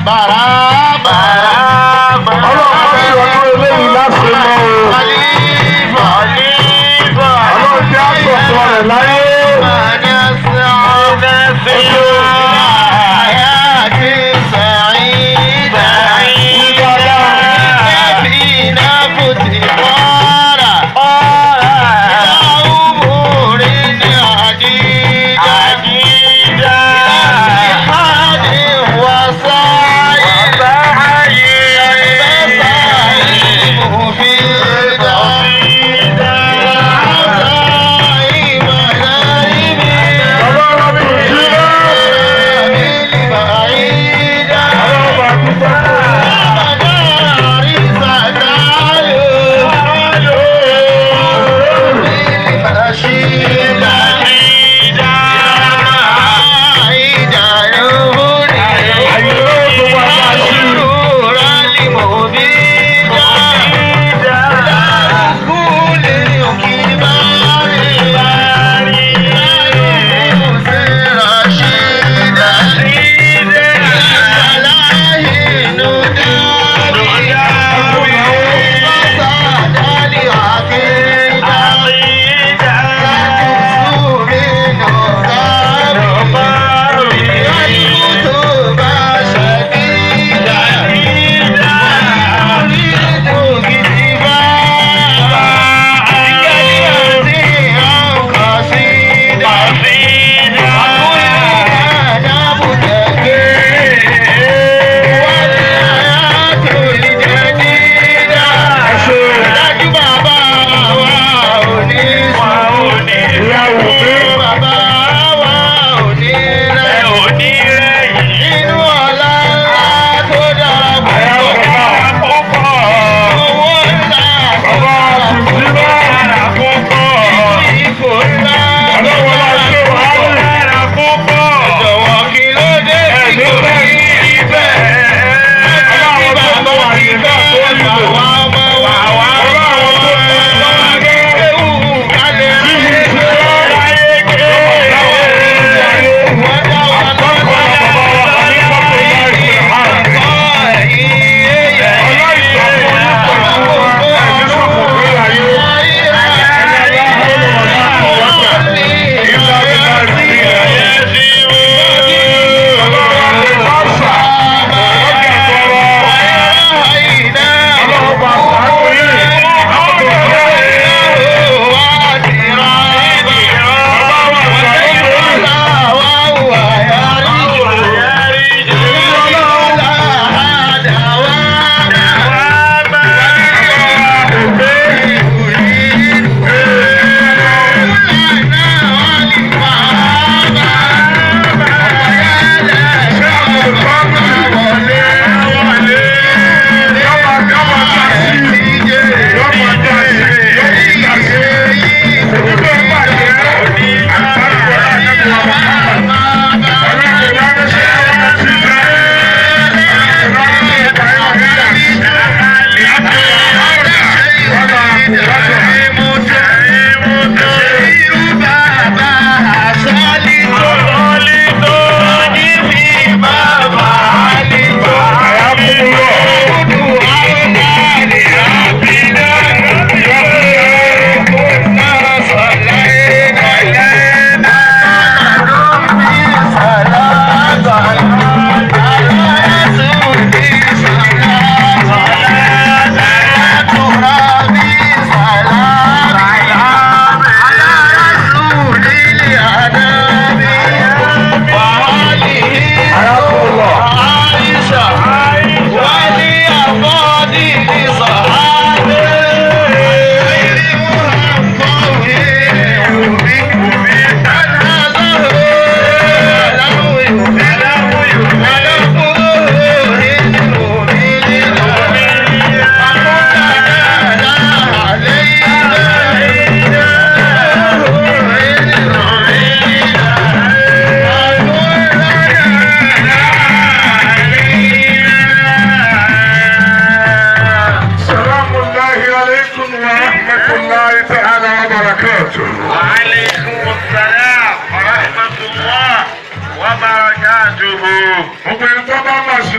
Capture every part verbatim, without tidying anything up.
ọlọ́run ṣe ọdún eléyìí láti lọ o. ọlọ́run ṣe àtọ̀tọ̀ rẹ̀ láyé.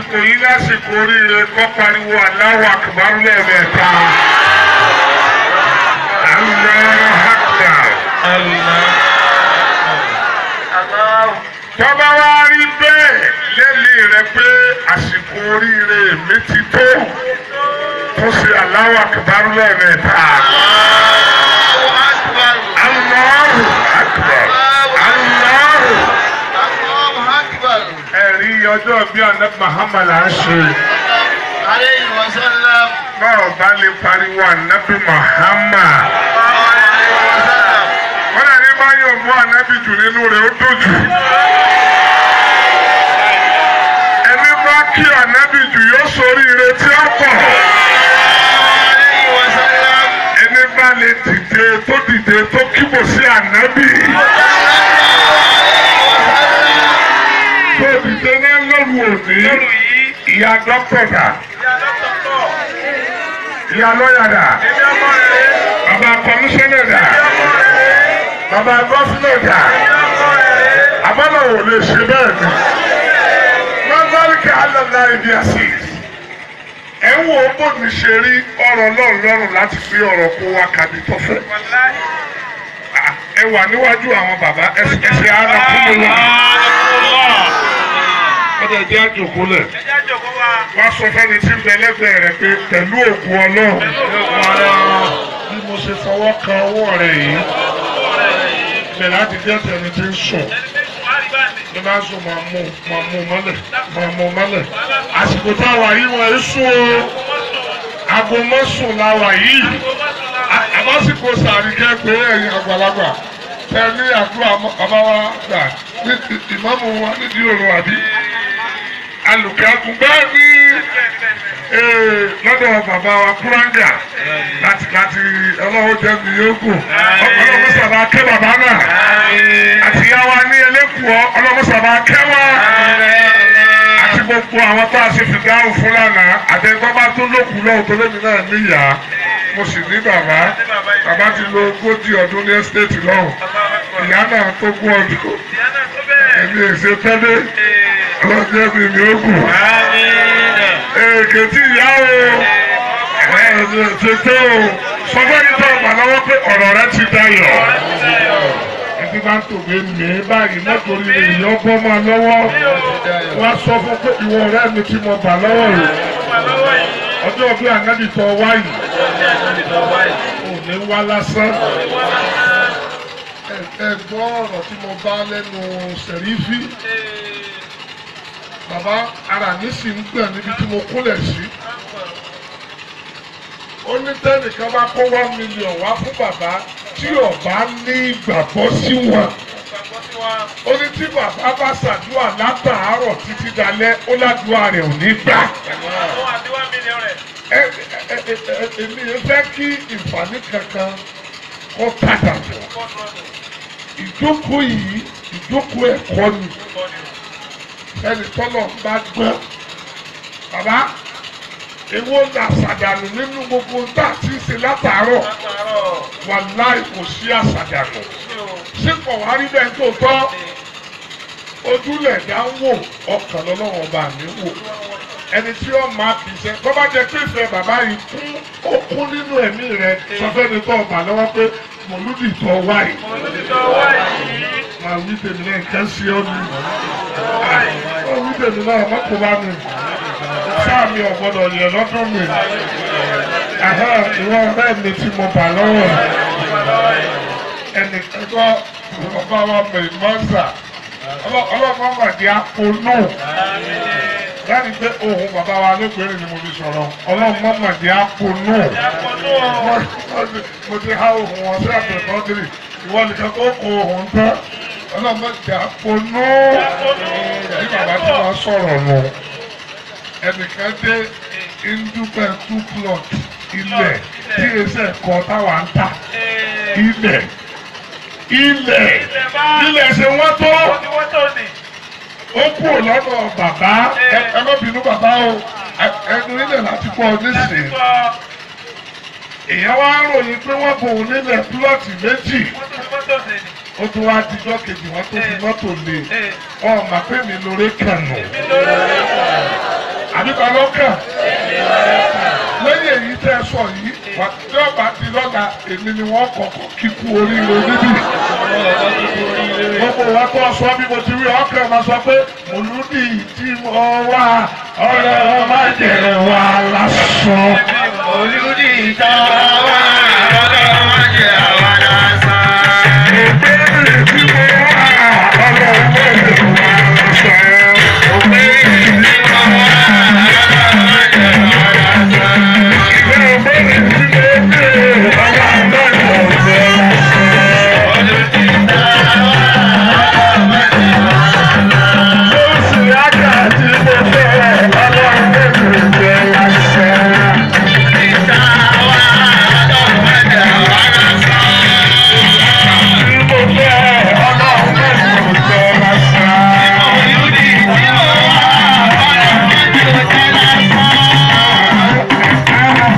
àsìkò yìí lásìkò oríire kọ́ pariwo Allahu Akbar lẹ́ẹ̀mẹ́ta. Allahu Akbar. Tọ́ba wá rí bẹ́ẹ̀ lẹ́mìí rẹ pé àsìkò oríire mi ti tó tó ṣe Allahu Akbar lẹ́ẹ̀mẹ́ta. Allahu Akbar. Allahu Akbar. Ẹ̀rí ọjọ́ bí Ànábì Muhammad à ń ṣe. Alayhi wa sallam. Báwo bá lè pariwo Ànábì Muhammad? Wọ́n náà ní báyọ̀ mú Ànábì jù nínú rẹ̀ ó dójú. Ẹni bá kí Ànábì jù yóò sórí ire tí ó pọ̀. Ẹni bá lè dìde tó dìde tó kíbò sí Ànábì. Tó dìde náà lóru òní. Ìyá dọ́kítọ̀ dà. Ìyá lọ́yà dà. Bàbá kọmíṣánná dà. Bàbá gọ́fúnà dà. Àbọ̀nà ò lè ṣe bẹ́ẹ̀ ni. Mọ́tàlíkà àlọ́lá ibi àṣì. Ẹ ń wo bó ní ṣe rí ọ̀rọ̀ lọ́rùn lọ́rùn láti fi ọ̀rọ̀ kó wa kàbí tó fẹ́. Ẹ wà níwájú àwọn bàbá ẹsẹ̀ ara fún mi wá. Ọ̀dọ̀ ẹ̀jẹ̀ àjòkó lẹ̀. Wọ́n sọ fẹ́ni tí ń bẹ lẹ́gbẹ̀ẹ́ rẹ̀ pé pẹ̀lú òkú Ọlọ́run bí mo ṣe fọwọ́ kan ọwọ́ rẹ̀ yìí bẹ̀ láti jẹ́ tẹni tí ń sùn ní bá sùn máa mú máa mú mọ́lẹ̀ máa mú mọ́lẹ̀ àsìkò táwa yìí wọ́n ń sùn o aago mọ́sùn làwà yìí àbásìkò sàríkẹ́ pé ẹ̀yin àgbàlagbà tẹ ní àdúrà bàbá wa gbà ní ìmáàmù wa nídìí òru àbí alùpùpù bẹ́ẹ̀ ni lọ́dọ̀ bàbá wa kúráńjà láti láti ọlọ́wọ́ jẹ́ mi yóò kù ọlọ́wọ́ sábà kẹ́ bàbá náà àti ìyá wa ní ẹlẹ́kùọ́ ọlọ́wọ́ sábà kẹ́ wá àti gbogbo àwọn tó a ṣe fi dáhùn fún lánàá àtẹ̀gbọ́ bá tó lókun lọ́wọ́ tó lẹ́mi náà níyà mo sì ní bàbá bàbá ti lo ogójì ọdún ní ẹ́sítéètì lọ́wọ́ ìyá náà tó gún ọdún èmi èsè tẹ́lẹ̀ ọlọ́jẹ́ mi ni ó kù. Èkè tí ìyá o ṣe tó o sọfẹ́ni tó ọgbà lọ́wọ́ pé ọ̀rọ̀ rẹ ti dayọ̀. Ẹbí bá ń tògbé mi báyìí mọ́tòrí rẹ̀ yọ bọ́ máa lọ́wọ́. Wọ́n á sọ fún pé ìwọ ọ̀rẹ́ mi tí mo bà lọ́wọ́ rẹ̀. Ọjọ́ bí ànábì tọ́ wáyì. Ò ní wá lásán. Ẹ gbọ́ ọ̀rọ̀ tí mo bá lẹ́nu Sẹ̀rífì. Bàbá ara mi sì ń gbà níbi tí mo kúnlẹ̀ sí. Ó ní tẹ́nìkan bá kó one million wá fún bàbá tí ọba ní ìgbàgbọ́ sí wọn. Ó ní tí bàbá bá ṣàdúrà látàárọ̀ títí dalẹ́ ó ládùúrà rẹ̀ ò ní gbà. Èmi ò fẹ́ kí ìfàní kankan kó padà bọ̀. Ìjókòó yìí ìjókòó ẹ̀kọ́ ni. Ẹni tọ́lọ̀ bá gbọ́ bàbá èwo là ṣàdànù nínú gbogbo tá a ti ṣe látàárọ̀ wàláì kò sí àṣàdànù sípò wá rí bẹ́ẹ̀ tó tọ́ ojúlẹ̀ dá ń wò ọkàn lọ́lọ́wọ́ bá mi wò ẹni tí ó máa fi ṣe tó bá jẹ pé ìfẹ́ bàbá yìí kún ó kún nínú ẹ̀mí rẹ̀ sọ fẹ́ni tó ọba lọ́wọ́ pé mòlúdì tó wáyé máa wí tèmi náà nǹkan sí ọ́ ni ó wí tèmi náà mọ́kò bá mi sáà mi ò gbọ́dọ̀ yẹ lọ́dún mi ìwọ ọ̀rẹ́ mi tí mo bà lọ́wọ́ ẹnì kẹ́kọ̀ọ́ ọba wa mọ̀ ìmọ̀ọ́sà ọlọ́mọ màdí àpò náà láti pé ohun bàbá wa lóbìnrin ni mo fi sọ̀rọ̀ ọlọ́mọ màdí àpò náà mo ti há ohun wọn sí àbẹ̀kọ́dìrì ìwọ nìkan tó kó ohun tán ọlọ́mọ màdí àpò náà ní bàbá tí wọ́n sọ̀rọ̀ nù ẹnìkan dé indúpẹ́ two plot ilẹ̀ tí ẹsẹ̀ kọ́ táwa ń ta ilẹ̀ ilẹ̀ ilẹ̀ ṣe wọ́n tó ó kú lọ́dọ̀ bàbá ẹ má bínú bàbá o ẹnu ilẹ̀ láti pọ̀ nísìnyí èèyàn wá ròyìn pé wọ́n bò ó nílẹ̀ plọ́ọ̀tì méjì ó tún wá dijọ́ kejì wọ́n tó fi mọ́tò lé ọ̀ mà pé mi lóore kànú ló kàn lẹ́yìn èyí tẹ́ ẹ sọ yìí wà tí ọba ti lọ́la èmi ni wọ́n kọ̀ọ̀kan kíkú oríire níbí. gbogbo wa tó sọ bí mo ti rí ọkàn máa sọ pé mòlúdì tí mo wá ọ̀rẹ́ má jẹ́ wà lásán. Mòlúdì tó wá ọ̀rẹ́ má jẹ́ wà lásán. Òbéèrè tí mo wá ọ̀rẹ́ má jẹ́ wà lásán. Òbéèrè tí mo wá ọ̀rẹ́ má jẹ́ wà lásán. Òbéèrè tí mo béèrè ọ̀rẹ́ má jẹ́ wà lásán. Mòlúdì tó wá ọ̀rẹ́ má jẹ́ wà lásán. Oṣù yájà tí mo fẹ́ ọlọ́run má jẹ́ wà lásán. Mòlúdì tó wá ọ̀rẹ́ má jẹ́ wà lásán. Tí mo fẹ́ ọlọ́run má jẹ́ wà lásán. Mòlúdì tí mo wá ọ̀rẹ́ má jẹ́ wà lásán.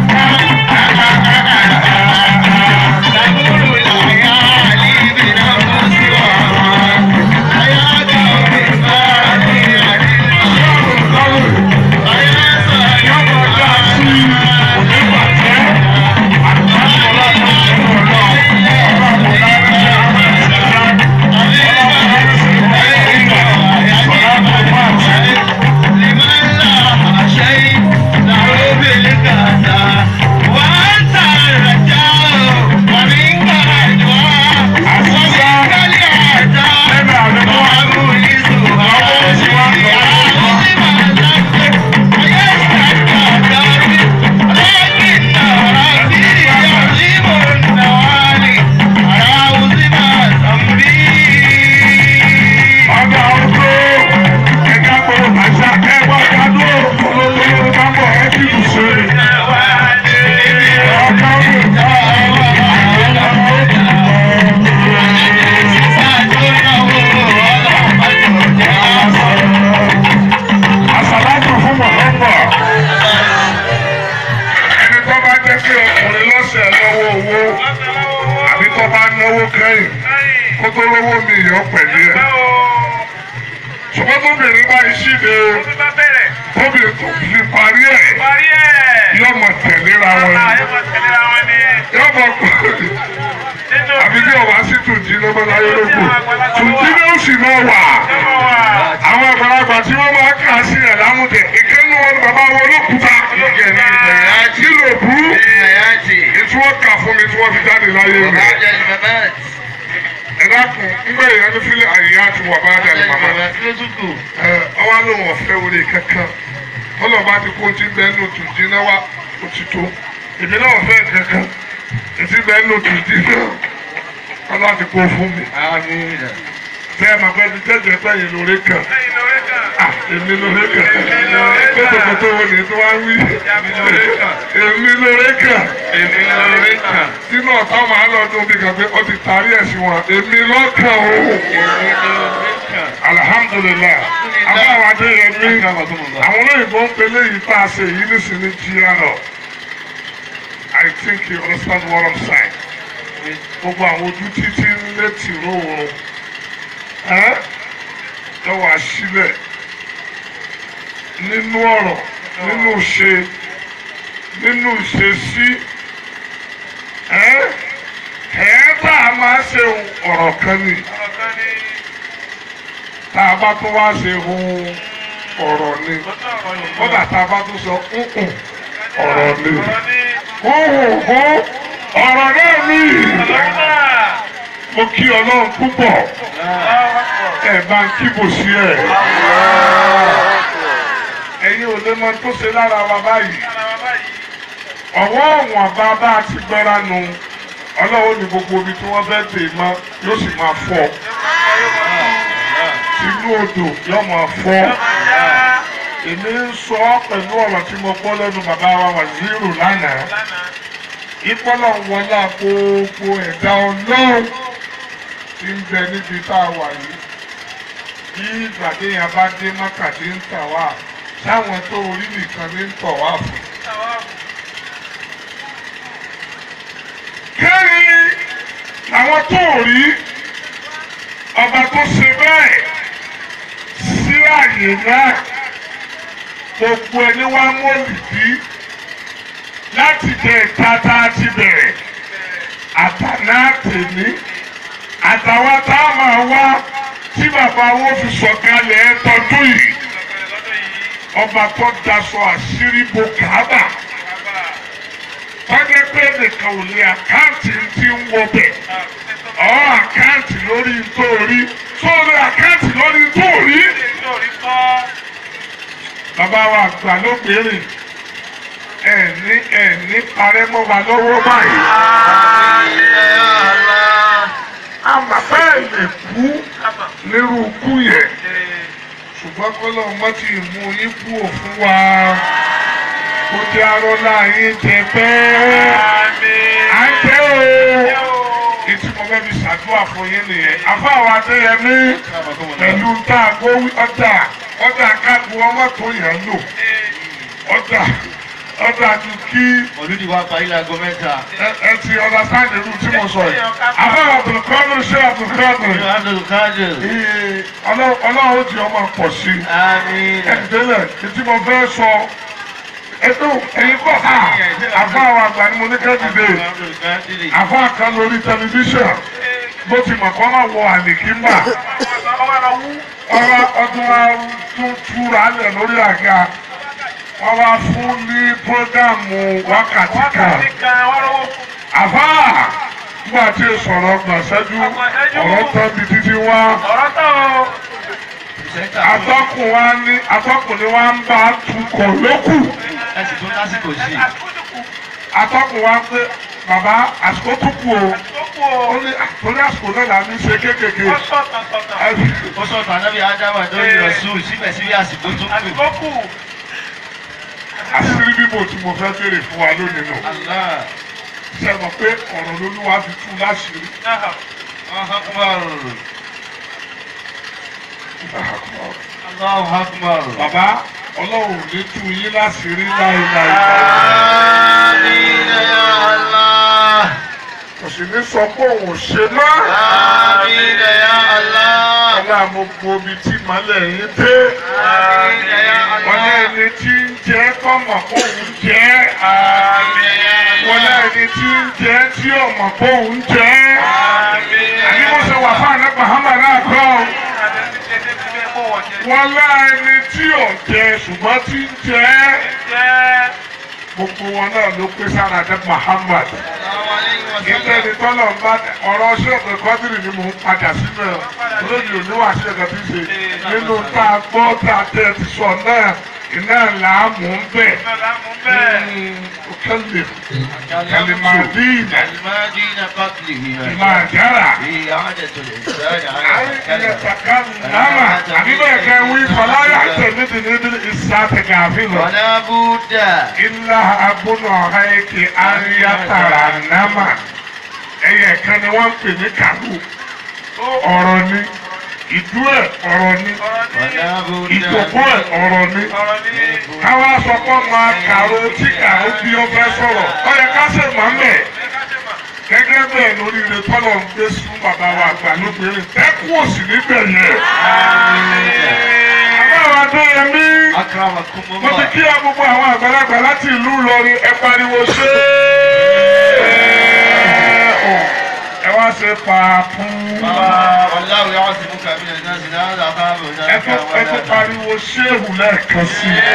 Ṣùgbọ́n tóbìnrin bá ìṣíde tóbìnrin tó fi parí ẹ̀ yóò mọ̀ tẹ̀léra wọn ni yóò mọ̀ àbí bí ọba sí tùjí ló máa láyé lóko tùjí ló sì máa wà àwọn àgbàlagbà tí wọ́n máa kà sí ẹ̀ lámúdẹ ìkẹ́nu wọn bàbá wọn olókùúta nílò bú ètò wọn kà fún mi tí wọ́n fi jáde láyé rẹ̀. Ẹ dákun ngbẹ yẹn ní fílẹ̀ àyè àti wà bá dàlẹ́ màmá. Ẹ ọwọ́ ló wọ̀ fẹ́ wọlé kankan. Ọlọ́ba ti kó ti bẹ́ẹ̀ nù tùdí náà wá òtítọ́. Èmi náà fẹ́ kankan. Ètí bẹ́ẹ̀ nù tùdí náà. Ọlọ́ba ti kó fún mi. Bẹ́ẹ̀ máa pẹ́ ti tẹ́jọ́ pẹ́ yìí lórí kan. Èmi lórí kan. Kótókótó wo ni tí wọ́n wí? Èmi lórí kan. Èmi lórí kan. Sínú ọ̀tá máa lọ dún bí kan pé ó ti tarí ẹ̀sìn wọn. Èmi lọ́kàn o. Èmi lórí kan. Alhamdulillah. Abáwọn adé yẹn ní àwọn olóyìnbó ń pelé yìí tá a ṣe yìí nísìnyí jíra lọ. I think you understand what I'm saying. Gbogbo àwọn ojú títí ń létí róòrùn. Ẹ́ lọ́wọ́ àṣìlẹ̀ nínú ọ̀rọ̀ nínú ṣe nínú ìṣesí ẹ́ ẹ́ tá a máa ṣe ọ̀rọ̀ kan ni tá a bá tún wá ṣe ohun ọ̀rọ̀ ni kódà tá a bá tún sọ nkùn ọ̀rọ̀ ni ohun ohun ọ̀rọ̀ náà ni mo kí Ọlọ́run púpọ̀ ẹ bá ń kíbò sí ẹ ẹ̀yin ò lè mọ tó ṣe lára wa báyìí ọwọ́ ọ̀wọ̀n bá bá a ti gbọ́ra nu Ọlọ́run ní gbogbo ibi tí wọ́n fẹ́ dè mọ́ yóò sì máa fọ́ inú odò yóò máa fọ́ èmi ń sọ pẹ̀lú ọ̀rọ̀ tí mo gbọ́ lẹ́nu bàbá wa Wàzírù lánàá ìpọ́nlọ̀ wọlé gbogbo ẹ̀dá Ọlọ́run tí ń bẹ níbi tá a wà yìí bí ìgbàdé yẹn bá dé mọ́kàdé ń tà wá sáwọn tó orí nìkan ní ń tọ̀ wá fún. kẹ́rin àwọn tó rí ọba tó ṣe bẹ́ẹ̀ sí àyè náà gbogbo ẹni wá mọ́lìdí láti jẹ ìtata ti bẹ̀rẹ̀ àtàná tèmi àtàwọn tá a máa wá tí bàbá wọn fi sọ̀kalẹ̀ tọdún yìí ọba tó daṣọ àṣírí bo Káàbà wọ́n jẹ́ pé nìkan ò lè àkáǹtì tí ń wọ bẹ̀ ọ́ àkáǹtì lórí nítorí sórí àkáǹtì lórí nítorí. Bàbá wa àgbà ló béèrè ẹ̀ ní ẹ̀ ní parẹ́ mọ́ wa lọ́wọ́ báyìí. Àmà bẹ́ẹ̀ lè kú nírú kú yẹn ṣùgbọ́n kọ́lọ́ ọmọ tí mú yín kú òfin wa kó jẹ́ arọ́lá yín jẹ bẹ́ẹ̀. À ń jẹ́ o. Ètí mo fẹ́ fi ṣàdúrà fún yín nìyẹn. Àfọ àwọn Adéyẹmí pẹ̀lú tá a gbó ọjà ọjà káàkiri ọmọ tó yẹn lò. Ọjà ọjà ju kí. Olùdí wa parí láago mẹ́ta. Ẹ ti ọ̀dà sáàdì irú tí mo sọ yìí. Àfọ Abdulkadir ṣé Abdulkadir. Abdulkadir. Ọlọ́run ti ọmọ pọ̀ sí i. Àmín. Ẹ̀dẹ́lẹ̀ ètí mo fẹ́ sọ. Ètò ẹ̀yin kọ́ ha àfa àwọn àgbà ni mo ní kẹ́kìdé àfa kan lórí tẹlifíṣàn bó ti mọ̀ kọ́ máa wọ àlèkínbà ọ̀rọ̀ ọdún wa tún túra lẹ̀ lórí àga wọ́n wá fún ní prógámù wákàtí kan àfa nígbà tí ì sọ̀rọ̀ gbàṣẹ́jú ọ̀rọ̀ tán bí títí wá atọ́kùn wa ní atọ́kùn ni wá ń bá tukọ̀ lókù. Ẹ sì tún lásìkò sí. Atọ́kùn wa pé bàbá àsìkò tó kù o. Ó ní àtúndì àsìkò náà là ní ṣe kéékèèké. Ó sọ̀tàn ànábì Ádámù lórí Rọ̀súù síbẹ̀síbẹ̀ àsìkò tó kù. Àṣírí bíbò tí mo fẹ́ béèrè fún wa lónìí nù. Ṣé ẹ mọ̀ pé ọ̀rọ̀ lolúwa fi tú láṣìírí? Allahu Akbar. Bàbá Ọlọ́run ní tú yín láṣìírí láéláé. Àmín ya Allah. Kò sì ní sọ pé òun ò ṣe mọ́. Àmín ya Allah. Ọlá mo gbomi tí màálẹ̀ yín dé. Àmín ya Allah. Wọ́n lé ẹni tí ń jẹ́ kọ́mọ̀ kó òun jẹ́. Àmín ya Allah. Wọ́n lé ẹni tí ń jẹ́ tí ọmọ kó òun jẹ́. Àmín. Àní mo ṣe wà fún àná Muhammad náà kọ́ ọ. Wọ́n lá ẹni tí ò jẹ ṣùgbọ́n tí ń jẹ́. Gbogbo wọn náà ló pé sára dé Muhammad. Ilé ni tọ́lọ̀ ń bá ọ̀rọ̀ ṣẹ́ẹ̀kì kọ́dìrì ni mò ń padà sínú ẹ̀. Olóyè òníwà ṣẹ́ẹ̀kì tí ṣe. Nínú tá a gbọ́ tá a tẹ̀ ti sọ náà iná làámù ń bẹ̀. Òkèlè kàlìmàdínà Kàlìmàdínà qatlihi. màjára. I'adatu al-insani ala Àyè takallama. Àbí bẹ́ẹ̀ kẹ́ wí fọláyà tẹ̀mídìí níbi ìsàtẹ̀gà àfihàn. wala budda. Ilá abúlé ọ̀há eke ayatara nama. Ẹyẹ kan ni wọ́n ń pè ní kàlù. Ọ̀rọ̀ ni. Ìdú ẹ̀ ọ̀rọ̀ ni. Wala budda. Ìjòkó ẹ̀ ọ̀rọ̀ ni. Káwá sọ pé máa kàró tí kàró bí ó fẹ́ sọ̀rọ̀. Ó yẹ ká ṣe mọ̀ ń bẹ̀. Gẹ́gẹ́ bẹ́ẹ̀ lórí ire tọ́lọ̀ ń gbé sún bàbá wa àgbà lóbìnrin. Tẹ́kù òsì níbẹ̀ yẹn. Àbáwá Adéyẹmí. Mo ti Akramakumullah. kí á gbogbo àwọn àgbàlagbà láti ìlú Ìlọrin ẹ pariwo ṣé ẹ wá ṣe pàápù. Wallahu ya'simuka minan nasi la takhafu Ẹ tó ẹ tó pariwo ṣéhù lẹ́ẹ̀kan sí i.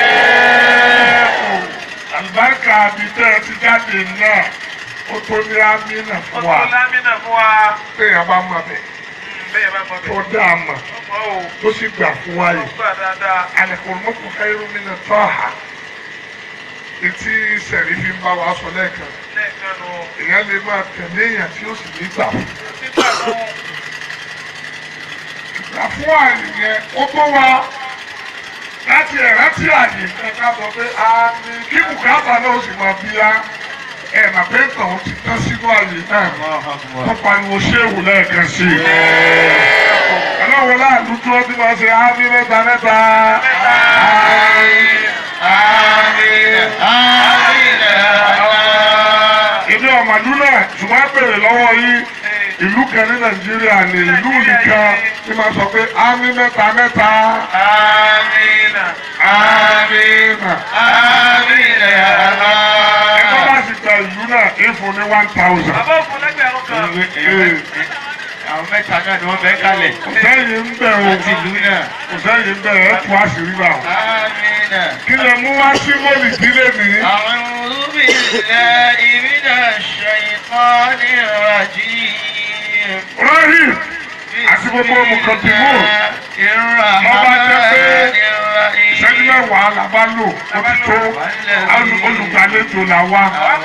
Àlùbáríkà àbítẹ́ ẹ ti jáde náà ó tó ní ámínà fún wa. Téèyàn bá mọ̀ bẹ̀ tó dá a mọ̀ tó sì gbà fún wa yìí. Al-hurmatu khayrun mina ta'a. Etí sẹ̀rí fi ń bá wa sọ lẹ́ẹ̀kan. Èèyàn lè máa tẹ̀lé èèyàn tí ó sì ní gbà fún. Ìgbà fún àyè yẹn ó tó wa láti ẹ̀rántí àyè kan ká sọ pé a ní kí bùkátà náà ó sì máa bí yá. Ẹ̀ mà pé nǹkan ó ti tán sínú àyè náà. Wọ́n pariwo ṣéwù lẹ́ẹ̀kan sí i. Ọlọ́run láàlú tí wọ́n ti máa ṣe ámì mẹ́ta mẹ́ta. Àmín. Àmín. Èmi ọ̀màdún náà ṣùgbọ́n bèrè lọ́wọ́ yín ìlú kan ní Nàìjíríà ní ìlú nìkan tí máa sọ pé ámì mẹ́ta mẹ́ta. Àmín. Amina. Amina ya Allah. Ẹgbẹ́ bá sì gba ìlú náà éfò ní one thousand. Bàbá òfin lẹ́gbẹ̀rún kan. Àwọn mẹ́ta náà ni wọ́n bẹ́ kalẹ̀. Kò sẹ́yìn ń bẹ̀ o. Láti ìlú náà. Kò sẹ́yìn ń bẹ̀ ẹ̀ tú àṣírí bá o. Amina. Kí lè mú wá sí mọ́lì ìdílé mi? A'udhu billahi minash shaytanir rajim. Rahim àti gbogbo mùkàndínmù. Ọba jẹ́ pé ìṣẹ́jú mẹ́wàá la bá lò ó ti tó olùgbàlejò là wá.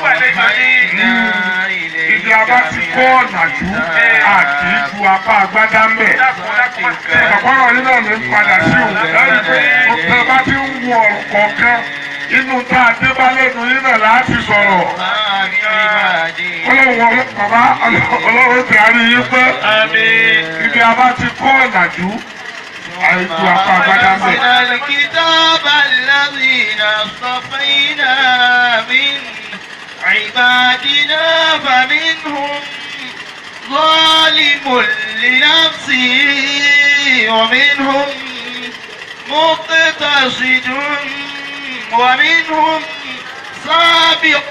Ibi abá ti kọ́ ọ̀nàjú àti ju apá agbádá mẹ́. Ọ̀pọ̀lọpọ̀ yín náà ní padà sí òun. Lẹ́yìn pé ọ̀pọ̀ bá ti ń wọ ọ̀kọ̀ọ̀kan inú tá a dé bá lẹ́nu yín náà láti sọ̀rọ̀. Ọlọ́run bàbá ọlọ́run ti àrí yín pé ibi abá ti kọ́ ọ̀nàjú àìjú apá agbádá mẹ́. الكتاب الذين اصطفينا من عبادنا فمنهم ظالم لنفسه ومنهم مقتصد ومنهم سابق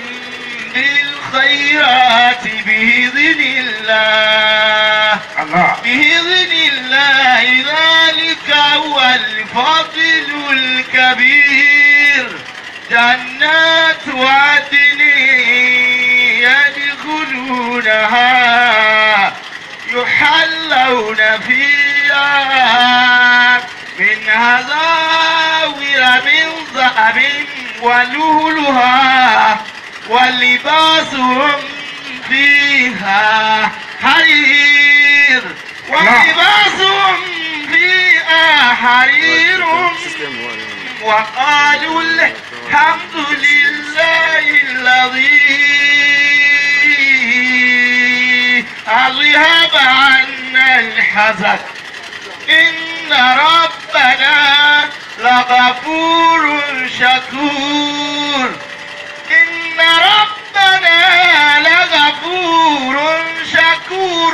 بالخيرات بإذن الله بإذن الله ذلك هو الفضل الكبير جنات عدن يدخلونها يحلون فيها من أساور من ذهب ولؤلؤها ولباسهم فيها حرير ولباسهم فيها حرير وقالوا الحمد لله الذي أذهب عنا الحزن إن ربنا لغفور شكور إن ربنا لغفور شكور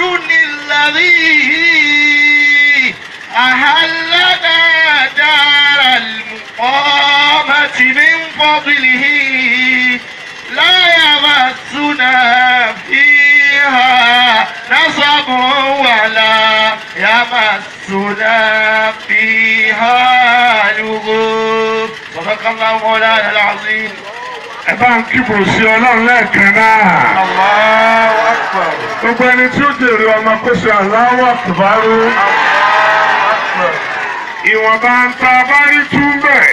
الذي أهلنا دار المقامة من فضله لا يمسنا فيها نصب ولا يمسنا فيها لغوب صدق الله مولانا العظيم. Ẹ bá ń kíbò sí ọlọ́run lẹ́ẹ̀kan náà. Allahu Akbar. Gbogbo ẹni tí ó jèrè ọmọ kó ṣe Allahu Akbar. Ìwọ̀nba ń ta bá rí túbẹ̀.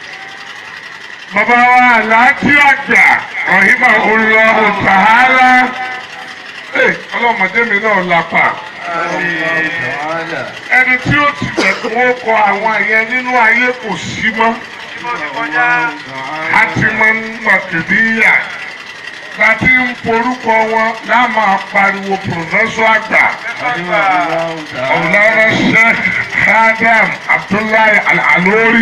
Bàbá wa Aláàjì àgbà rahimahullahu ta'ala. Ọlọ́mọdé mi náà lápá. Ẹni tí ó ti bẹ̀rù wọ́n kọ àwọn ẹ̀yẹ nínú ayé kò sí mọ́. Hatiman Makidiyya láti ń forúkọ wọn láàmú apariwo pòfẹ́sọ̀ àgbà ọ̀làrà Sheikh Khadam Abdullahi Al-Alori.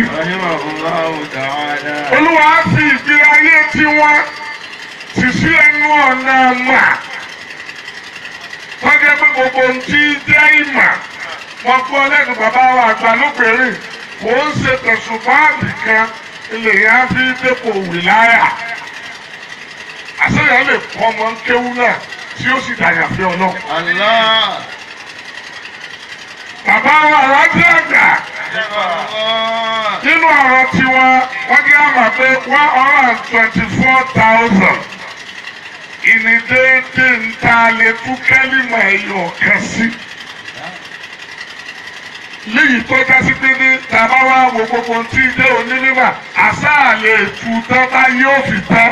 Olúwa fi ìgbé ayé tiwọn ti sí ẹnu ọ̀nà mà wọ́n jẹ́ pé gbogbo ohun tí jẹ́ ìmà wọ́n gbọ́ lẹ́nu bàbá wa àgbà lóbìnrin kò ń ṣe tẹ̀sùn báàgì kan ilé yẹn á fi dépò wìláyà àṣeyàn lè kọ́ ọmọ kéwú náà tí ó sì dàyà fẹ́ ọlọ́run. Bàbá wa Aláàjì àgbà nínú ọ̀rọ̀ tiwọn wọ́n jẹ́ àmà pé one hundred and twenty-four thousand ìní déédéé ń ta lè tún kẹ́límà ẹ̀yọ̀ kan sí. Léyìí tó dásí pé ní tàbá wá wo gbogbo tí jẹ́ onímọ̀ àṣà lè tu tọ́ba yóò fi tán.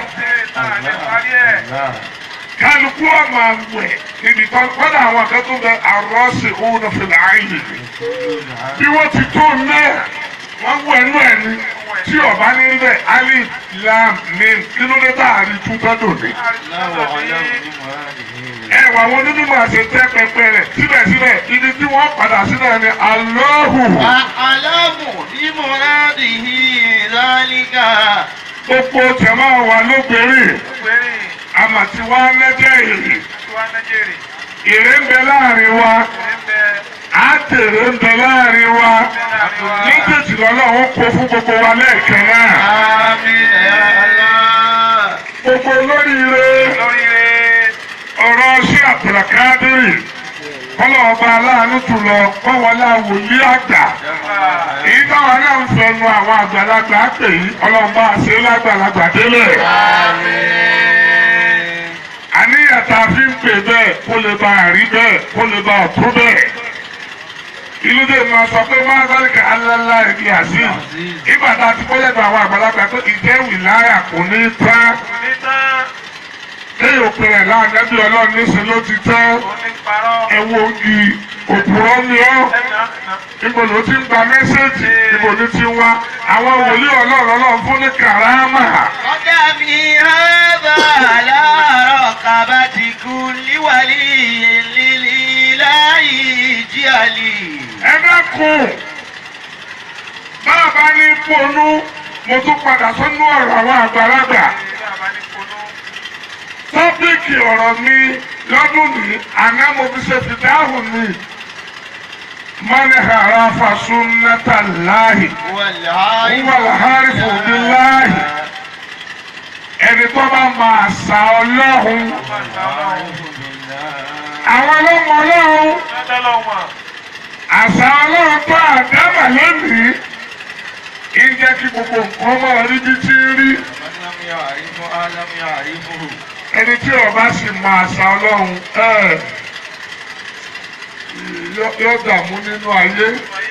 Kálukú ọmọ àwẹ̀ níbi kan kọ́dà àwọn kan tó bẹ àrọ́ọ̀sì òun náà fi láàyè. Bí wọ́n ti tó náà wọ́n wọ ẹnu ẹ̀ ní tí ọba ní bẹ̀ alif lam mim kí ló dé bá àrí tú tọ́dọ̀ ní. Ẹ̀wà àwọn onímọ̀ àti tẹ́ pẹpẹ rẹ̀ síbẹ̀síbẹ̀ ibi tí wọ́n padà sí náà ni Allahu. Àlámù ní muradihi zalika. Gbogbo jẹ̀mọ́ wa lóbìnrin. Àmà tí wá nẹ́jẹ́ èrè. Èrè ń bẹ láàrin wa. á tèrè ń bẹ láàrin wa méjèèjì lọ́lọ́run kó fún gbogbo wa lẹ́ẹ̀kan náà. Àmín ya Allah. Gbogbo olóríire ọ̀rọ̀ sí Abdulkadiri kọ́lọ́ọ̀ba aláàánú jùlọ kọ́wọ́lá wòlíì àgbà. Èyí táwọn náà ń fẹnu àwọn àgbàlagbà pè yí ọlọ́ọ̀ba àṣẹ lágbàlagbà délẹ̀. Àníyàn tá a fi ń pè bẹ́ẹ̀ kó lè bá a rí bẹ́ẹ̀ kó lè bá a tó bẹ́ẹ̀. Ìlú dè máa sọ pé máa sáré ká alálá ẹ̀kí àzíz. Ìgbà tá a ti kọ́ lẹ́nu àwọn àgbàlagbà pé ìjẹ́wì láyà kò ní tán. Kéèyàn pè rẹ̀ láàdẹ́bí ọlọ́run níṣẹ́ ló ti tán. Ẹ̀wọ̀n ògì òpùrọ́ ni ọ́. Ibo ló ti ń gba mẹ́sẹ̀jì, ibo ló ti wá. Àwọn wòlíì ọlọ́run ọlọ́run fún ní kàrámà. Ọ̀dà mi hàbà láàárọ̀ kàbàtì kulli waliyyin lillahi jíàlì. Ẹ dákun, bàbá ní ponú, mo tún padà sọ́nú ọ̀rọ̀ àwọn àgbàlagbà. Tọ́pìkì ọ̀rọ̀ mi lọ́dún ní àná mo fi ṣe fìdáhùn ní mọ́nìhàrá fasunnata láàhì wàlàhárì fòbí láàhì. Ẹni tó bá máa ṣà ọlọ́run àwọn ọlọ́mọ ọlọ́run àṣà ọlọ́run tó àdámà lónìí kí ń jẹ́ kí gbogbo nǹkan máa rí bí tí ń rí. Ẹni tí ọba sì máa àṣà ọlọ́run yóò dààmú nínú ayé.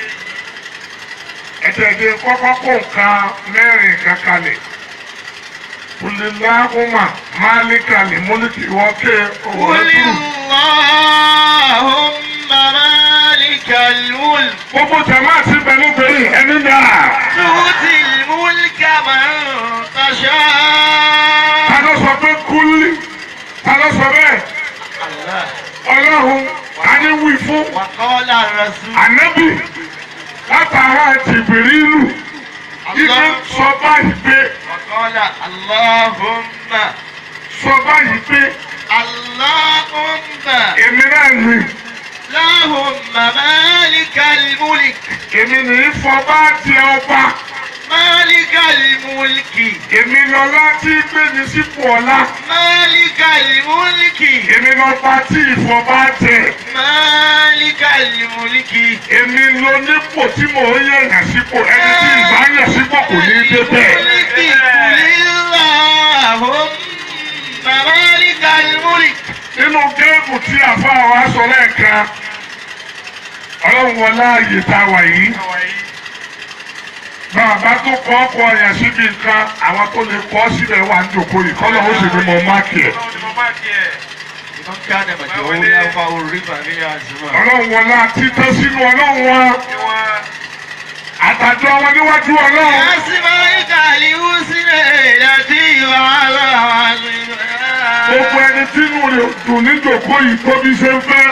Ẹ̀tẹ̀dẹ̀ kọ́kọ́ kó nǹkan mẹ́rin kankalẹ̀. Kulillahumma máàlíkàlì múlíkì wọ́kẹ́ òwò ẹ̀kú. Kulillahumma máàlíkàl mulk. Gbogbo jàmáà ti bẹ̀rù bẹ̀rù ẹni dáa. Tu'til mulka man tasha. Ta ló sọ pé kúlí? Ta ló sọ bẹ́ẹ̀? Ọlọ́run a ní wí fún. Wa qala ar-rasul. Ànábì látara Jìbìrìlù. Ibi sọ báyìí pé. Wa qala Allahumma. Sọ báyìí pé. Allahumma. Èmi náà ní. Allahumma máàlíkàl mulk. Èmi ní ìfọ̀bá ti ọba. Máàlíkàl mulki. Èmi lọ́lá tí gbé ní sípò ọlá. Máàlíkàl mulki. Èmi lọ́ba tí ìfọ̀bá tẹ. Máàlíkàl mulki. Èmi ló nípò tí mò ń yẹ̀yàn sípò ẹni tí ìbá yàn sípò kò ní dé bẹ́ẹ̀. Mulki kulillahumma máàlíkàl mulk. Nínú géèmù tí àfa wa sọ lẹ́ẹ̀kan, ọlọ́run wọlá ààyè tá a wà yìí. Bàbá tó kọ́ ọkọ̀ ọ̀yàn síbi nǹkan, àwọn tó lè kọ́ síbẹ̀ wà ní òkú yìí, kọ́lọ̀ ó sì ní mọ máàkì ẹ̀. Ọlọ́run wọlá títọ́ sínú ọlọ́run wa. Àtàjọ wọn níwájú ọlọ́run. Asmaikal husna allati wa'ala Gbogbo ẹni tí inú rẹ̀ dùn ní ìjòkó yìí tó bí ṣe ń fẹ́.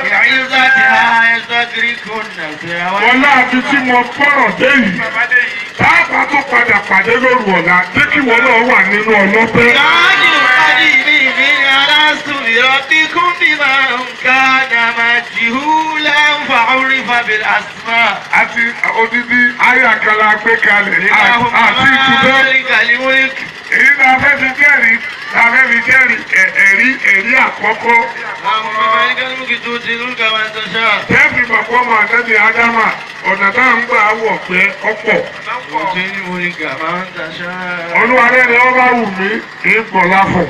Wọlá àti tí mo gbọ́rọ̀ dé yìí. Táàbà tó padà pàdé lóru ọ̀la, jẹ́ kí wọ́n náà wà nínú ọlọ́pẹ́. Láàájú pàdé mi ní aláṣù ìrọ̀bíkún bí máa ń ká nàmà jìhú láǹfà orí fabil asma. Àti odidi ayàkàlà gbé kalẹ̀ àti ìtúbọ̀. Èyí ni a fẹ́ fi jẹ́rìí, a fẹ́ fi jẹ́rìí ẹ̀rí ẹ̀rí àkọ́kọ́. Tẹ́ẹ̀fì bàbá ọmọ àtẹ́bí Ádámà, ọ̀nà táà ń gbà wọ̀ pé ọ̀pọ̀. Olúwa rẹ̀ ni wọ́n bá wù mí kì í pọ̀ láfọ̀.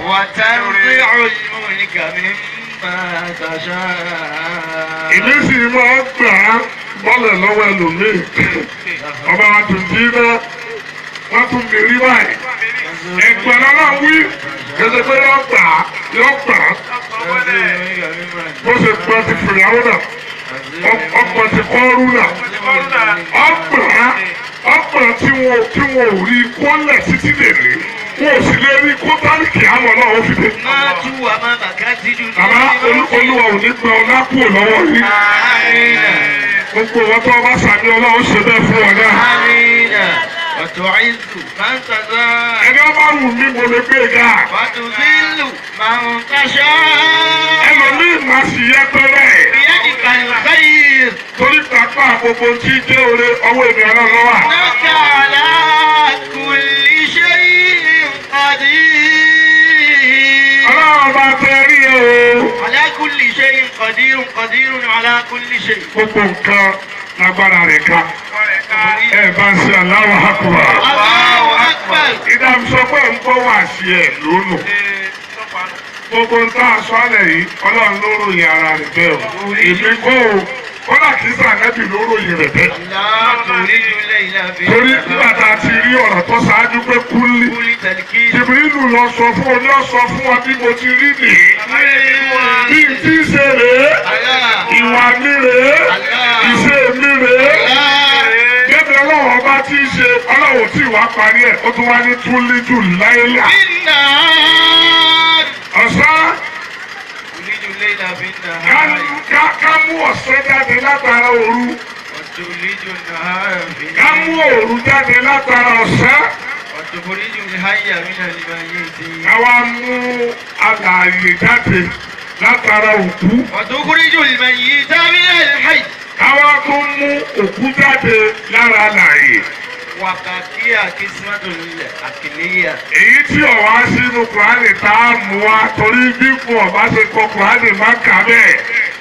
Ìdí sì máa ń gbà á bọ́lẹ̀ lọ́wọ́ ẹlòmíì. Ọba wa tún jí náà, wọ́n tún mi rí báyìí. Ẹ̀gbọ́n náà wí, kẹsẹ̀ pé yọ gbà á, yọ gbà á. Bó ṣe gbọ́ ti fìyàwó náà, ọkọ̀ ti kọ́rú náà. Ọgbà ọgbà tí wọn tí wọn ò rí kọ́lẹ̀ títí dèrè. Wọ́n ò sì lè rí kó tálíkì àmọ́ náà ó fi dé. Bàbá Olúwa ò ní gba ọlá kúrò lọ́wọ́ yìí. Gbogbo wọn tó bá sàmì Ọlọ́run ṣe bẹ́ẹ̀ fún ọ náà. وتعز من تشاء. Ẹni ọba wù mí mo lè gbé ga. وتذل من تشاء. Ẹlòmíì máa sì yẹ pẹ́rẹ́. بيدك الخير torí kápá gbogbo tí jẹ́ oore ọwọ́ èmi ọlọ́run wà. إنك على كل شيء قدير ọlọ́run bá tẹ rí o. على كل شيء قدير قدير على كل شيء gbogbo nǹkan lágbára rẹ̀ ká. ẹ bá ń ṣe Allahu Akbar. الله أكبر ìdààmú sọ pé ń bọ́ wá sí ẹ̀ lónù. gbogbo ń tá aṣọ alẹ̀ yìí ọlọ́run ló ròyìn ara rẹ̀ bẹ́ẹ̀ o. èmi kọ́ o kọ́lá kì í sànẹ́bì ló ròyìn rẹ̀ bẹ́ẹ̀. لا تريد الليل torí nígbà tá a ti rí ọ̀rọ̀ tó ṣáájú pé kúlí. كل تركيز Jìbìrìlù lọ sọ fún ọ ní ọ̀sọ̀ fún ọ bí mo ti rí nìyí. bí n ti ṣe rèé ìwà mi rèé ìṣe mi rèé. Gẹ́gẹ́ ọlọ́run ọba tí í ṣe ọlọ́run tí ìwà parí ẹ̀ ó tún wá ní túlídù láyélà. بالنهار Ọ̀sán تريد الليل ká بالنهار ká- ká mú ọ̀sán jáde látara òru. وتولج النهار Ká mú بالليل òru jáde látara ọ̀sán. وتخرج الحي من الميت Ká wá mú alààyè jáde látara òkú. وتخرج الميت من الحي Ká wá tún mú òkú jáde lára alààyè. وكاكيا قسمة الأكلية Èyí tí ọ̀wá sínú Kùránì tá a mú wa torí bí fún ọ̀bá ṣe kọ Kùránì má kà bẹ́ẹ̀.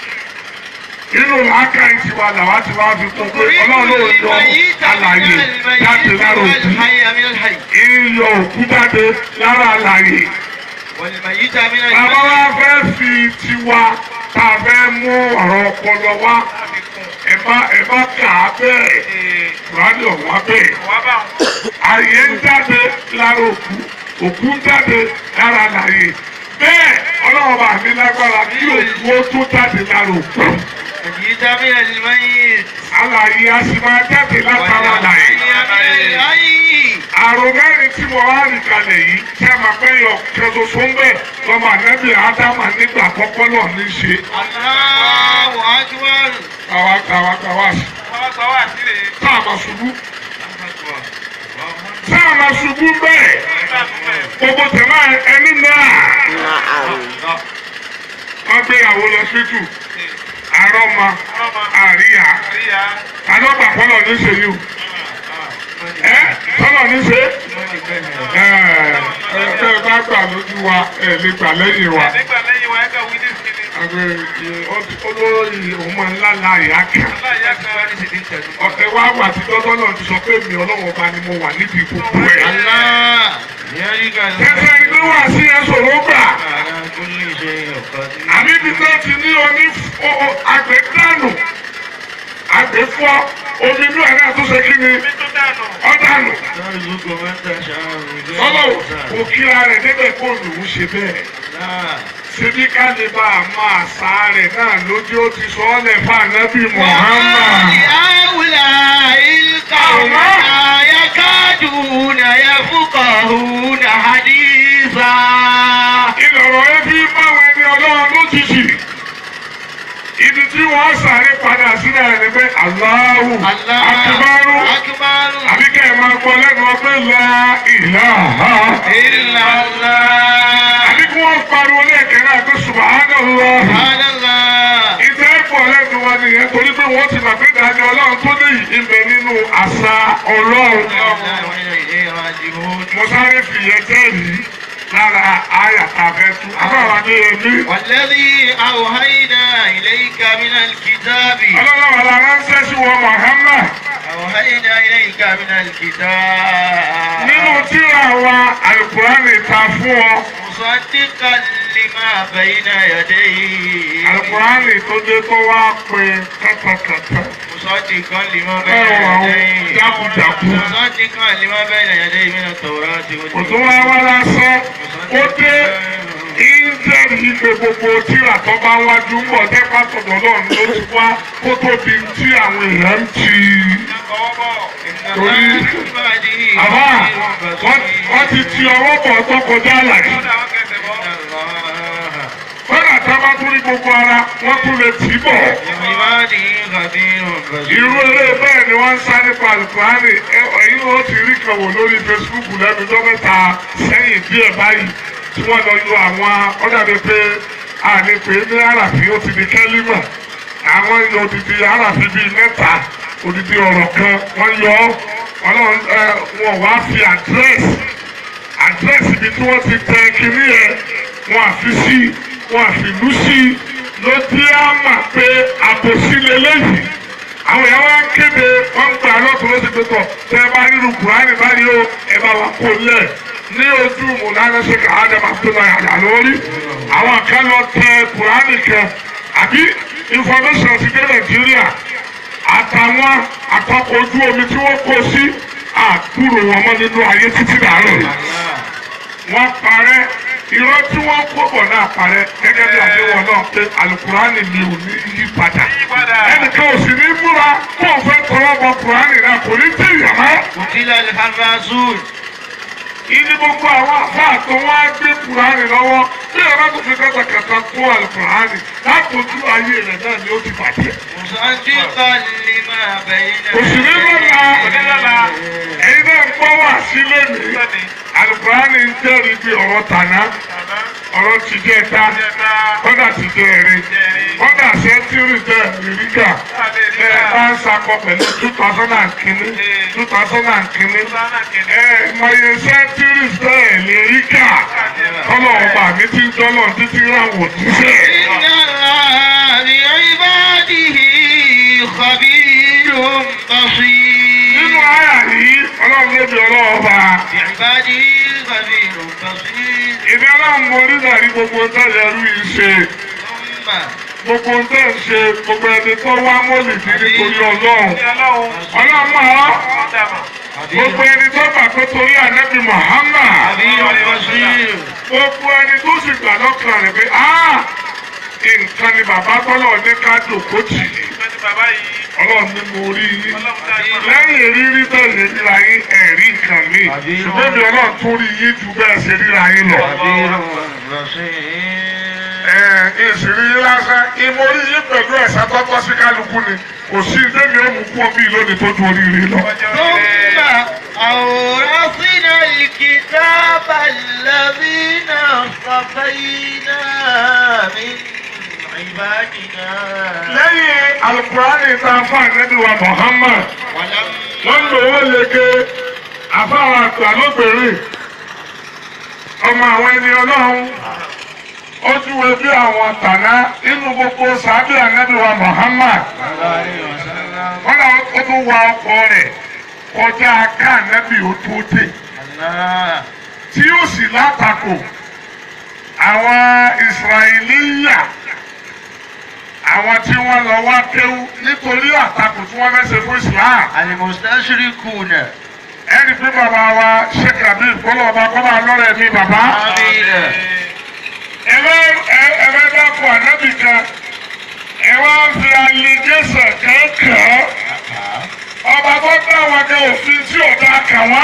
Inú làákà ìtiwa làwa ti wá fi kún pé Ọlọ́run ló yọ alààyè jáde lára òkú. والحي من الحي Iyọ̀ òkú jáde lára alààyè. والميت من Bàbá wa الحي fẹ́ fi tiwa tá a fẹ́ mú ọ̀rọ̀ ọpọlọ wá. Ẹ bá ẹ bá kà á bẹ́ẹ̀. Kùránì ọ̀wá bẹ́ẹ̀. Ààyè ń jáde lára òkú. Òkú ń jáde lára alààyè. Bẹ́ẹ̀ Ọlọ́run bá mi lágbára kí òkú ó tún jáde lára òkú. الميت من الميت Alààyè a sì máa jáde látara alààyè. والحي من الحي Àrùn mẹ́rin tí mo wá rìn kalẹ̀ yìí tí a máa pẹ́ yọ kẹsọsọ ń bẹ̀ lọ́mọ ànábì Ádámà nígbà àkọ́kọ́ náà ní í ṣe. الله أكبر Kàwá kàwá kàwá sí. Tá a máa ṣubú. Tá a máa ṣubú bẹ́ẹ̀. Gbogbo tẹ̀lá ẹni náà. Wọ́n gbé ìyàwó lọ síbítù. Àrọ́mọ àríyá. Àdọ́gba kọ́lọ̀ ní ṣe yìí o. Ẹ kọ́lọ̀ ní ṣe. Ẹ ẹ bẹ́ẹ̀ bá gbà lójú wa ẹ lè gbà lẹ́yìn wa. Àgbẹ̀ olórí òun máa ń lálàá ìyá kan. Ọ̀tẹ̀ wá wà tí tọ́tọ́ náà ti sọ pé mi ọlọ́wọ́ ọba ni mo wà níbi gbogbo ẹ̀. الله يريك Tẹ́tẹ́ ni pé wà sí ẹ sọ̀rọ̀ gbà. على كل شيء قدير Àbí ibi tó ti ní oní àgbẹ̀ dànù. Àgbẹ̀ fọ́ omi inú ẹ̀ náà tó ṣe kí ni ọ̀dànù. ترزق من تشاء Sọ́lọ̀ بغير kò حساب kíra rẹ̀ débẹ̀ kó lòún ṣe bẹ́ẹ̀. لا Síbí ká lè bá a máa sá rẹ̀ náà lójú ó ti sọ ọ́ lẹ̀ fún ànábì Muhammad. هؤلاء القوم لا يكادون يفقهون حديثا Ìlọ̀rọ̀ ẹ fi báwọn ẹni ọlọ́run lójijì. Ibi tí wọ́n sáré padà sílẹ̀ ni pé Allahu Akbaru. أكبر Àbí kẹ́ ẹ̀ máa gbọ́ lẹ́nu ọgbẹ́ la ilaha. إلا الله Àbí kí wọ́n pariwo lẹ́ẹ̀kẹ́ náà pé subhanallah. سبحان الله Ìtẹ́ ẹ̀pọ̀ lẹ́nu wọn nìyẹn torí pé wọ́n ti gbà pé ìdájọ́ ọlọ́run tó ní ibẹ̀ nínú àṣà ọlọ́run. إليه راجعون Mo sáré fìyẹn jẹ́rìí lára àyà tàbẹ́tú. Àbáwá ní èmi. والذي أوحينا إليك من الكتاب Ọlọ́run ọ̀la ránṣẹ́ sí wọn Muhammad. أوحينا إليك من الكتاب Nínú tírà wa Àlùkùránì ta fún ọ. مصدقا لما بين يديه Àlùkùránì tó dé tó wá pé kẹ́tẹ́kẹ́tẹ́. مصدقا لما Ẹ̀rọ بين àwọn يديه jákujàku. مصدقا لما بين يديه من التوراة Kò tó wá wá lásán. Ó dé ìjẹ́rì ìgbé gbogbo tírà tó bá wájú ń bọ̀ jẹ́ pásọ̀dọ̀ náà ló ti wá kó tó di tí àwọn èèyàn ń ti. Torí àbá wọ́n ti ti ọwọ́ bọ̀ tó kọjá àlàyé. Kọ́dà tá a bá tún rí gbogbo ara wọ́n tún lè tì í bọ̀. Irú eré bẹ́ẹ̀ ni wọ́n ń sá nípa Àlùkùránì. Ẹ̀yin ó ti rí kan wò lórí Facebook lẹ́nu ọjọ́ mẹ́ta sẹ́yìn díẹ̀ báyìí tí wọ́n lọ yọ àwọn ọ̀dàbí pé àní pé ní àràfin ó ti di kẹ́límà. àwọn odidi aráàfin bíi mẹ́ta odidi ọ̀rọ̀ kan wọ́n yọ ọlọ́run ẹ wọn wá fi àdírẹ́sì àdírẹ́sì ibi tí wọ́n ti tẹ kínní yẹn wọ́n àfi sí wọ́n àfi lù sí ló dé á mà pé àbòsí lélẹ́yìí àwọn èèyàn wá ń kéde wọ́n ń gbà lọ́tún ló ti gbé tọ̀ tẹ́ ẹ bá nínú Kùránì báyìí ó ẹ bá wà kó lẹ̀ ní ojú mùlára ṣe kà á dẹ̀ máa tó náà yàrá lórí àwọn kan lọ tẹ Kùránì kan àbí information ti dé Nàìjíríà àtàwọn àtọkọ̀ ojú omi tí wọ́n kó sí àkúrò wọn mọ́ nínú ayé títí dàárọ̀ yìí wọ́n parẹ́ irọ́ tí wọ́n kó bọ̀ náà parẹ́ gẹ́gẹ́ bí àdéhùn náà pé Àlùkùránì mi ò ní yí padà ẹnìkan ò sì ní múra kó o fẹ́ tọrọ bọ Kùránì náà kò ní tí ì yàrá. Kutila al-harrasun. Ìní gbogbo àwọn àfáà tó wá gbé Kùránì lọ́wọ́ bí ọ̀rọ̀ tó fi kàtàkàtà kó Àlùkùránì látòjú ayé rẹ̀ náà ni ó ti bàjẹ́. Musaddiqan lima bayna. Òṣèré lọ́la ẹ̀yin náà ń gbọ́ wá sí lónìí. Àlùkùránì ń jẹ́rìí bí ọ̀rọ̀ tàná ọ̀rọ̀ ti jẹ́ ẹ̀ta kọ́dà ti jẹ́ ẹ̀rin kọ́dà sẹ́ńtírì jẹ́ ìrìkà ẹ̀ bá ń sakọ pẹ̀lú two thousand and kìíní two thousand and kìíní ẹ̀ mọ̀ye sẹ́ńtírì jẹ́ ìrìkà kọ́lọ̀ ọba mi ti ń jọ́lọ̀ títí ráwọ̀ níṣẹ́. Inna Allaha bi ibadihi khabirun basir. Nínú àyà yìí ọlọ́run ló di ọlọ́ọ̀ba. Bi ibadihi khabirun basir. Ìdí ọlọ́run mo rí dàrí gbogbo tẹ́lẹ̀ rú yìí ṣe. Gbogbo tẹ́ ń ṣe gbogbo ẹni tó wá mọ́lì sí nítorí ọlọ́run. Ọlọ́run máa gbogbo ẹni tó gbà pé torí ànábì Muhammad. Gbogbo ẹni tó sì gbà lọ́kàn rẹ̀ pé nǹkan ni bàbá tọ́lọ̀ ní ká dòkó tì í. Ọlọ́run ní mo rí yín. Lẹ́yìn rírí tẹ̀lé ríra yín ẹ̀rí nǹkan mi. Ṣùgbọ́n mi ọlọ́run tún rí yín ju bẹ́ẹ̀ ṣe ríra yín lọ. Ìṣìírí yín lásán, ìmórí yín pẹ̀lú ẹ̀sán tọ́tọ́ sí kálukú ni. Kò sí débi ó mú kú ọbí lónìí tó ju oríire lọ. ثم أورثنا الكتاب الذين اصطفينا من عبادنا. Lẹ́yìn Al-Qur'ani ta fún ànábì wa Muhammad. Wọ́n lò ó leke àfáwọn àgbà lóbìnrin. Ọmọ àwọn ẹni ọlọ́run. Ó júwe bí àwọn tàná nínú gbogbo sàábì ànábì wa Muhammad. Wọ́n náà ó tún wa ọkọ rẹ̀ kọjá ká ànábì ó tó dé. Tí ó sì látakò àwọn Ìsìráìlíyà àwọn tí wọ́n lọ wá kéwú nítorí àtakò tí wọ́n fẹ́ ṣe fún Islam. Al-mustashriquna. Ẹni pé bàbá wa Sheikh Abib kọ́lọ́ ọba kọ́lá lọ́rẹ̀ mi bàbá. Ẹ̀rẹ́ ẹ̀rẹ́ dákọ̀ ànábì kan ẹ wá ń fi allegation kankan ọba tó dá wọn kẹ òfin tí ò dá kà wá.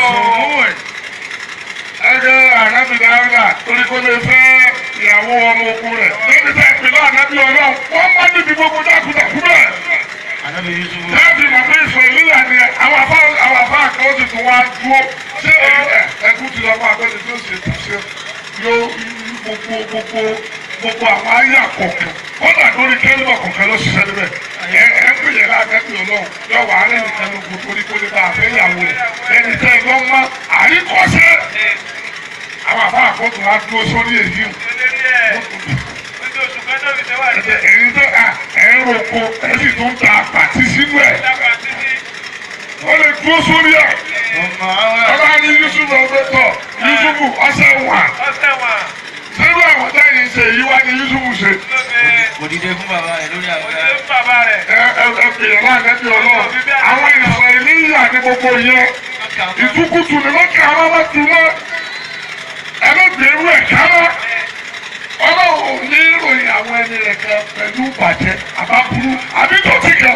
Ẹgbẹ́ ànábì dáadáa torí kó lè fẹ́ ìyàwó ọmọ ogun rẹ̀ lórí bẹ́ẹ̀ pẹ̀lú ànábì ọlọ́run wọ́n má níbi gbogbo dákúdàkú bẹ́ẹ̀. Láti mọ̀ pé ìsọ̀líyà ni àwọn afá àwọn afá kan ó ti tún wá dúró ṣé ẹkú ti lọ fún abẹ́ni tó ṣe tó ṣe yóò gbogbo gbogbo gbogbo àwọn ayé àkọ́kọ́ kọ́dà lórí kẹ́lẹ́mọ̀ kọ̀ọ̀kan ló ṣiṣẹ́ níbẹ̀ ẹ ẹ pè yẹn lágbẹ́bí ọlọ́run yọ wà á rẹ̀ nìkan ló gbogbo torí kó lè bá a fẹ́ ìyàwó rẹ̀ ẹni tẹ́ ẹ lọ́ mọ́ àríkọ́ṣẹ́ àwọn afá àkọ́kọ́ wa dúró sórí èyí o. Ẹ̀yin tó ẹ̀ ń roko ẹ̀ sì tún ta pàtí sínú ẹ̀. Ó lè dúró sórí ẹ̀. Ọba ní Yusufu ọgbẹ́ tọ̀ Yusufu ọ̀sẹ̀ wà. Sẹ́rù àwọn táyì ṣe èyí wá ní Yusufu ṣe. Kò dìde fún bàbá rẹ̀ lórí àwọn Ẹ ẹ ẹ pèyàn náà nẹ́bí ọlọ́run. Àwọn Ìsírẹ́lì yà ní gbogbo yẹn. Ìtukùtù ni wọ́n kà á máa tún mọ́. Ẹ bá gbèrú ẹ̀ ká mọ́. Ọlọ́run ò ní ìròyìn àwọn ẹni rẹ̀ kan pẹ̀lú bàjẹ́ àbábúrú àbí dọ̀tí kan.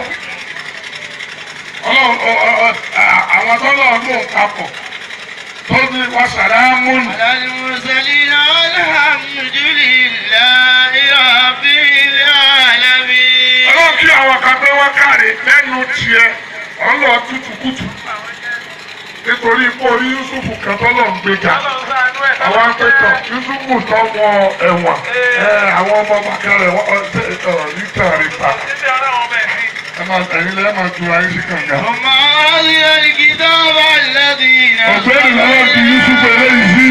Ọlọ́run àwọn tọ́lọ́run ló ń papọ̀ tó ní wọ́n sàlámù. al-mursalina alhamdulillahi rabbil alamin. Ọlọ́run kí àwọn kan pé wọ́n káre lẹ́nu tiẹ̀ ọlọ́ọ̀ tútùkùtù nítorí ipò orí Yusufu kan tọ́lọ́run gbéga àwọn pé tọ̀ Yusufu tó wọ ẹ̀wọ̀n àwọn ọmọ bàkàrẹ̀ níta rẹ̀ pa. ẹ máa ẹ̀yin lẹ́yìn máa ju ayé sí kànga. ọmọ ọlọ́dún yẹn kì í dábàá lẹ́dí iná. ọ̀gbẹ́ni lọ́wọ́ di Yusufu eléyìí sí.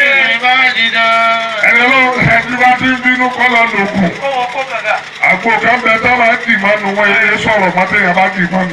ẹni ló ẹni bá ti bínú kọ́ lọ lògùn. àgbo kan bẹ tó máa dì mánu wọn ilé sọ̀rọ̀ mọ́tẹ́yà bá dì mánu.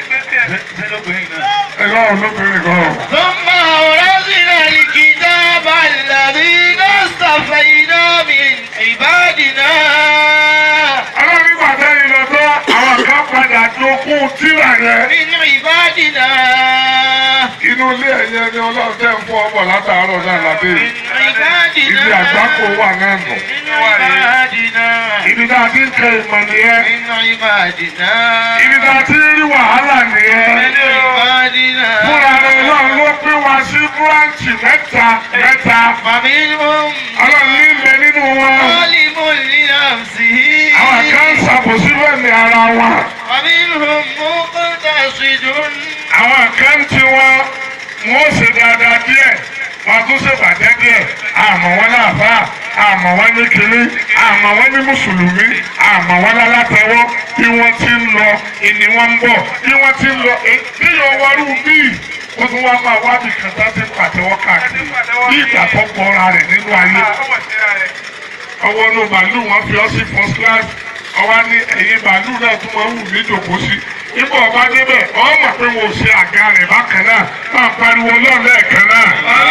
ẹ lọ́wọ́ lóbìnrin kan. ثم أورثنا الكتاب الذين اصطفينا من عبادنا. ọlọ́run nígbà tẹ́yìn lọ tó àwọn kan padà jogún tírà yẹn. من عبادنا. inú ilé ẹ̀yẹ ni ọlọ́run tẹ́ ń fọ́ ọmọ látàárọ̀ náà ládé. من عبادنا. ibi àgbákò wà náà nù. من عبادنا. ibi tá a ti ń kẹ ìmọ̀ nìyẹn. من عبادنا. ibi tá a ti ń rí wàhálà nìyẹn. من عبادنا. fúnra rẹ̀ náà ló pín wa sí búráǹtì mẹ́ta mẹ́ta. فمنهم ọlọ́run ní ilẹ̀ nínú wọn. ظالم لنفسه. àwọn kan ń ṣàbòsí lẹ́mìí ara wọn. ومنهم مقتصد. àwọn kan tí wọn wọn ṣe dáadáa díẹ̀ wọn tún ṣe bàjẹ́ díẹ̀ àmọ́ wọn náà fà àmọ́ wọn ní kiri àmọ́ wọn ní mùsùlùmí àmọ́ wọn lálátẹwọ́ bí wọ́n ti ń lọ ìní wọn ń bọ̀ bí wọ́n ti ń lọ bí yóò wọlú bíi wọ́n tún wá máa wádìí kan tá ti pàtẹ́wọ́ káàkiri bí ìgbà tó bọ́ra rẹ̀ nínú ayé ọwọ́ inú bàálù wọn fi ọ́ sí first class ọwọ́ ní ẹ̀yìn bàálù náà tún máa ń wù mí jòkó sí nígbà ọba débẹ̀ ọ mọ̀ pé wọn ò ṣe àga rẹ̀ bákan náà máa pariwo náà lẹ́ẹ̀kan náà.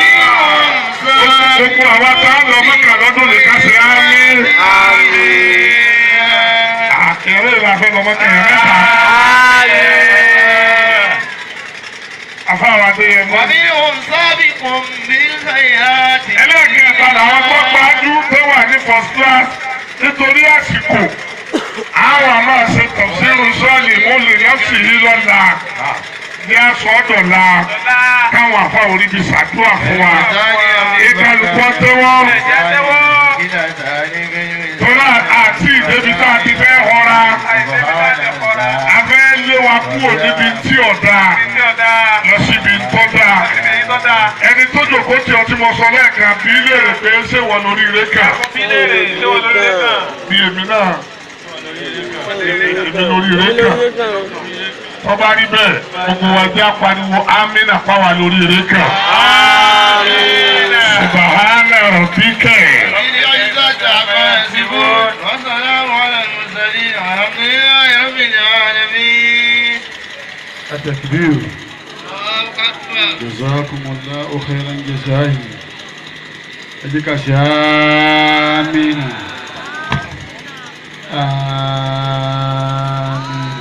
gbogbo àwa tá a lọ mẹ́ta lọ́dún lè ká ṣe ámì. àkẹrẹ ìlàfẹ́ lọ mẹ́ta yẹn mẹ́ta. afáwọn adé yẹn mọ́. ومنهم سابق بالخيرات. ẹlẹ́ẹ̀kẹta làwọn tó gbájú tó wà ní first class nítorí àsìkò àwọn àmọ́ ṣe tafsiru sọ́ọ̀lì mọ́lẹ̀ lọ́sì yìí lọ́la ní aṣọ ọ̀dọ̀la káwọn àfa orí bí ṣàdúrà fún wa ìkàlùkọ́ tẹ́wọ́ tọ́lá àti ìdẹ́bi tá a ti fẹ́ họra a fẹ́ lé wa kúrò níbi tí ọ̀dà lọ síbi tọ́da ẹni tó jòkó tí ọtí mo sọ lẹ́ẹ̀kan bí ilé rẹ̀ pé ṣé wọ́n lórí ire kà bí èmi náà èmi lórí ire kà tọ́ba rí bẹ́ẹ̀ gbogbo wa jẹ́ apariwo amínà pàwà lórí ire kà subahana rabbika. والسلام على المرسلين والحمد لله رب العالمين. التكبير. جزاكم الله خيرا جزائه. أديك آمين آمين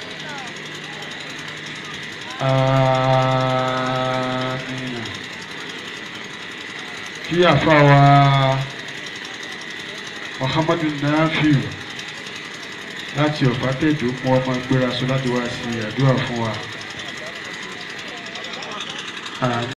آمين. kí àfàwà Muhammadu Nafi láti ọ̀fà tẹ̀dó fún ọmọ ìgbéraṣọ láti wá sí àdúrà fún wa.